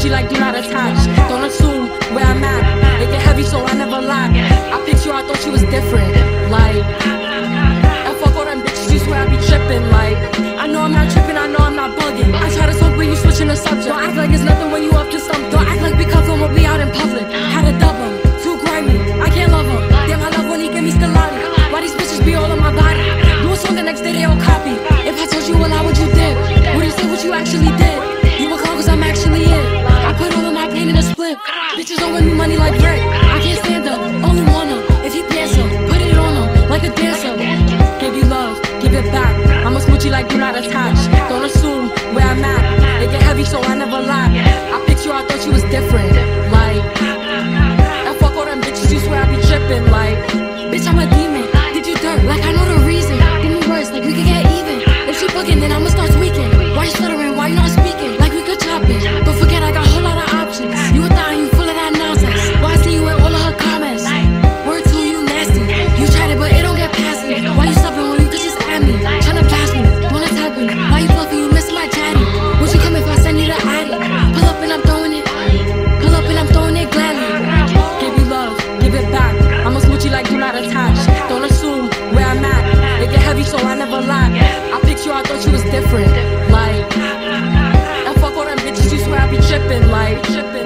smoochie like do not attach. Don't assume where I'm at. It get heavy so I never lie. I picked you, I thought you was different. Like, and fuck all them bitches, you swear I be tripping. Like, I know I'm not tripping, I know I'm not bugging. I try to talk but you switching the subject. Don't act like it's nothing when you up to something. Don't act like we cuffin' when we out in public. Had to dub him, too grimy, I can't love him. Damn, I love when he give me Stellati. Why these bitches be all on my body? Do a song the next day they all copy. If I told you a lot, what you did? Would you say what you actually did? You a clown cause I'm actually it. I put all of my pain in a split. Bitches don't win me money like Rick. I can't stand them, only want them. If he dance him, put it on him like a dancer. Give you love, give it back. I'm a smoochie like do not attach. Don't assume where I'm at. It get heavy so I never lie. I picked you, I thought you was different. Like, and fuck all them bitches, you swear I be tripping. Like, bitch, I'm a demon. Did you dirt? Like I know the reason. Give me words, like we could get even. If she bugging, then I'ma start tweaking. Why you stuttering? Why you not speaking? Like we could chop it. Don't forget I got a whole lot of options. You a thought you full of that nonsense. Why I see you in all of her comments? Word to you nasty. You tried it, but it don't get past me. Why you stopping when you could just add me? Tryna pass me, don't attack me. Why you fluffy? You missing my chatty. Would you come if I send you the addy? Pull up and I'm throwing it. Pull up and I'm throwing it gladly. Give you love, give it back. I'm a smoochie like do not attach. Don't assume where I'm at. It get heavy so I never lie. I picked you, I thought you was different. Like, and fuck all them bitches, you swear I be tripping. Like,